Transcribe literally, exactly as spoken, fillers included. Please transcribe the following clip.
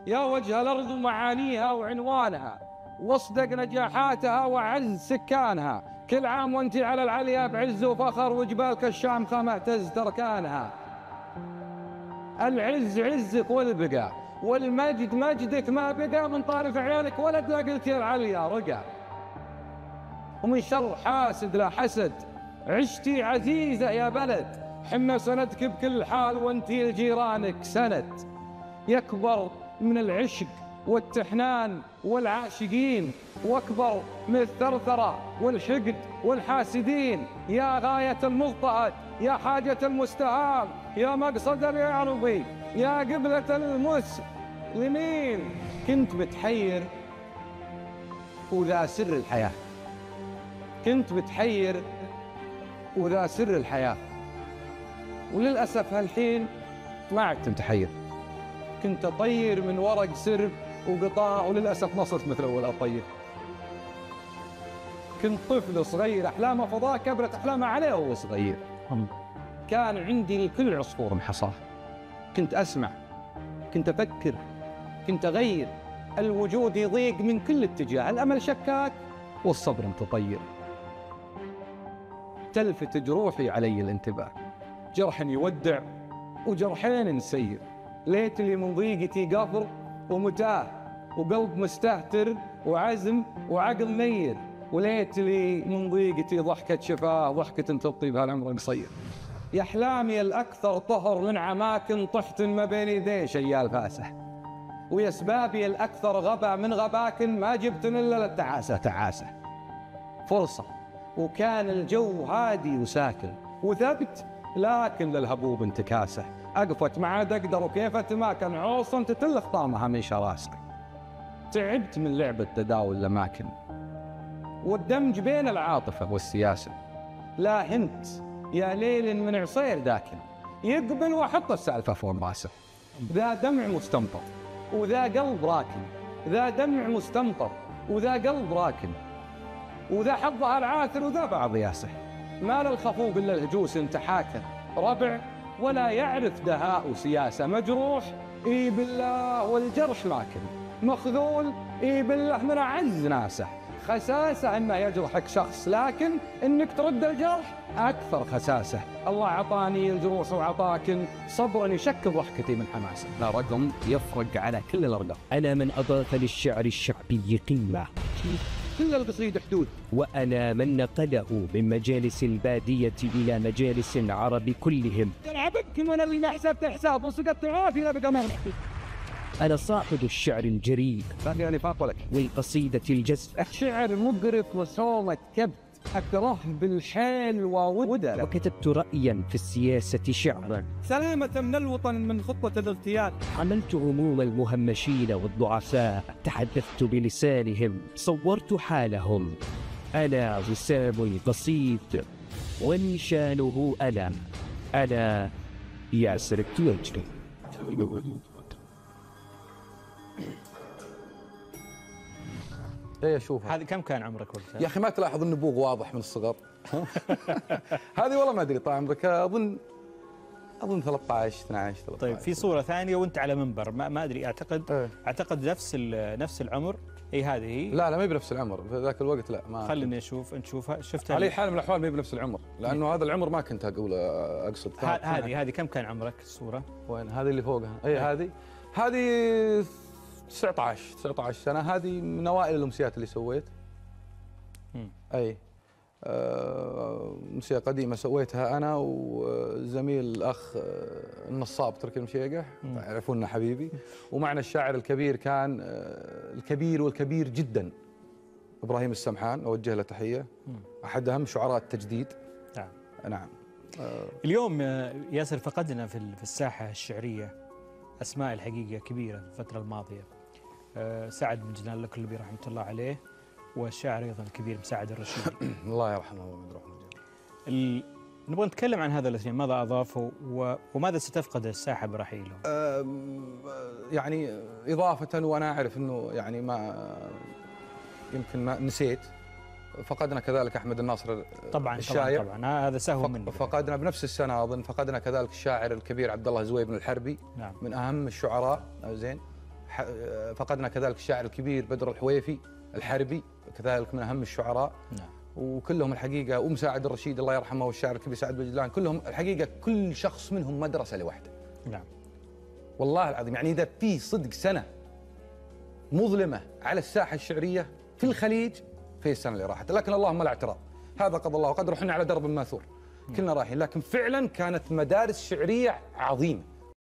يا وجه الأرض ومعانيها وعنوانها، واصدق نجاحاتها وعز سكانها. كل عام وانت على العليا بعز وفخر، وجبالك الشامخة معتز تركانها. العز عزك والبقى، والمجد مجدك، ما بقى من طارف عيالك ولد لا قلت يا العليا رقى. ومن شر حاسد لا حسد عشتي عزيزة يا بلد، حنا سندك بكل حال وانتي لجيرانك سند. يكبر من العشق والتحنان والعاشقين، واكبر من الثرثرة والحقد والحاسدين. يا غاية المضطهد، يا حاجة المستهان، يا مقصد اليعربي، يا قبلة المسلمين. كنت متحير وذا سر الحياة، كنت متحير وذا سر الحياة. وللأسف هالحين ما عدت متحير، كنت أطير من ورق سرب وقطاع، وللأسف ما صرت مثل أول أطير. كنت طفل صغير أحلامه فضاء، كبرت أحلامه عليه وهو صغير. كان عندي لكل عصفور محصاه، كنت أسمع، كنت أفكر، كنت أغير. الوجود يضيق من كل اتجاه، الأمل شكاك والصبر متطير. تلفت جروحي علي الانتباه، جرح يودع وجرحين نسير. ليت لي من ضيقتي قفر ومتاه، وقلب مستهتر وعزم وعقل نير. وليت لي من ضيقتي ضحكة شفاه، ضحكة تبطي بهالعمر القصير. يا أحلامي الأكثر طهر من عماكن، طحت ما بين يدي شيال فاسح. ويا أسبابي الأكثر غبا من غباكن، ما جبتن إلا للتعاسة تعاسة. فرصة وكان الجو هادي وساكن، وثبت لكن للهبوب انتكاسه. أقفت ما عاد أقدر وكيف أتماكن، عوصا تتلخ طامها من شراسه. تعبت من لعبة تداول الأماكن والدمج بين العاطفة والسياسة. لا هنت يا ليل من عصير داكن، يقبل وأحط السالفة فوق راسه. ذا دمع مستمطر وذا قلب راكن، ذا دمع مستمطر وذا قلب راكن. وذا حظها العاثر وذا بعض ياسح. ما للخفوق إلا الهجوس انتحاكه، ربع ولا يعرف دهاء وسياسة. مجروح إي بالله والجرح ماكن، مخذول إي بالله من أعز ناسه. خساسة إنه يجرحك شخص، لكن إنك ترد الجرح أكثر خساسة. الله عطاني الجروح وعطاكن، صبر يشكل ضحكتي من حماسة. لا رقم يفرق على كل الأرقام. أنا من أضاف للشعر الشعبي قيمة، كل القصيد حدود. وأنا من نقله من مجالس البادية إلى مجالس العرب كلهم. تلعبك من اللي ما حسبت حساب وسقطت عافية بقى ما أنا صاحب الشعر الجريء، باقي نفاق ولك، والقصيدة الجزف. شعر مقرف وصومة كبت، أكره بالحيل وودر. وكتبت رأيا في السياسة شعرا، سلامة من الوطن من خطة الاغتيال. حملت هموم المهمشين والضعفاء، تحدثت بلسانهم، صورت حالهم. أنا وسام قصيد ونشانه ألم، أنا ياسر التويجري. ايه اشوف هذه كم كان عمرك وقتها؟ يا اخي ما تلاحظ النبوغ واضح من الصغر؟ هذه والله ما ادري طال عمرك، اظن اظن ثلاثة عشر اثنا عشر ثلاثة عشر. طيب في صورة ثانية وانت على منبر، ما, ما ادري اعتقد ايه. اعتقد نفس نفس العمر. اي هذه هي. لا لا ما هي بنفس العمر في ذاك الوقت، لا ما خليني اشوف نشوفها. شفتها على حال من الاحوال ما هي بنفس العمر، لانه هذا العمر ما كنت اقول اقصد. هذه هذه كم كان عمرك الصورة؟ وين هذه اللي فوقها؟ اي هذه هذه تسعة عشر تسعة عشر سنة. هذه من اوائل الامسيات اللي سويت. امم اي آه امسيه قديمه سويتها انا وزميل الاخ النصاب تركي المشيقح، يعرفونه حبيبي. ومعنا الشاعر الكبير كان آه الكبير والكبير جدا ابراهيم السمحان، اوجه له تحيه، احد اهم شعراء التجديد. نعم نعم. آه اليوم ياسر فقدنا في في الساحه الشعريه اسماء الحقيقه كبيره في الفتره الماضيه. آه سعد بن جنان الكلبي رحمه الله عليه، والشاعر ايضا الكبير مساعد الرشيدي الله يرحمه ويدرحه. ال... نبغى نتكلم عن هذا الاثنين، ماذا اضافوا و... وماذا ستفقد الساحه برحيلهم؟ أه يعني اضافه، وانا اعرف انه يعني ما يمكن ما نسيت، فقدنا كذلك احمد الناصر طبعا الشاعر. طبعا طبعا هذا سهو مني. فقدنا بنفس السنه اظن فقدنا كذلك الشاعر الكبير عبد الله زويب بن الحربي. نعم. من اهم الشعراء. زين فقدنا كذلك الشاعر الكبير بدر الحويفي الحربي، كذلك من اهم الشعراء. نعم. وكلهم الحقيقه، ومساعد الرشيد الله يرحمه، والشاعر الكبير سعد بجلان، كلهم الحقيقه كل شخص منهم مدرسه لوحده. نعم. والله العظيم يعني اذا في صدق سنه مظلمه على الساحه الشعريه في الخليج في السنه اللي راحت، لكن اللهم لا اعتراض، هذا قضى الله وقدره، احنا على درب ماثور كلنا رايحين، لكن فعلا كانت مدارس شعريه عظيمه.